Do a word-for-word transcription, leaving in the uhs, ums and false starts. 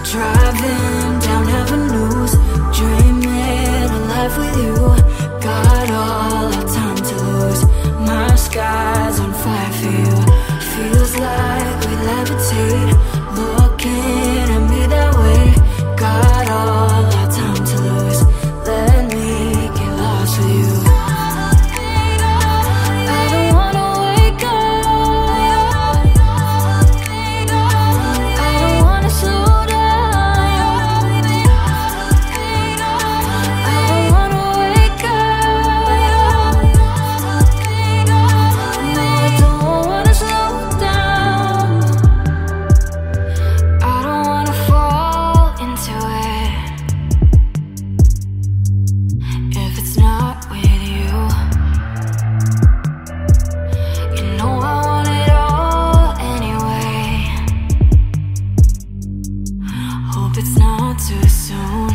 Driving down avenues, dreaming a life with you. Got all our time to lose. My sky's on fire for you. Feels like we levitate, looking at me that way. Got all our time to lose. Let me get lost with you. I don't wanna wake up, I don't wanna slow down, I don't wanna wake up, no, I don't wanna slow down. I don't wanna fall into it if it's not with you. You know I want it all anyway. Hope it's not too soon.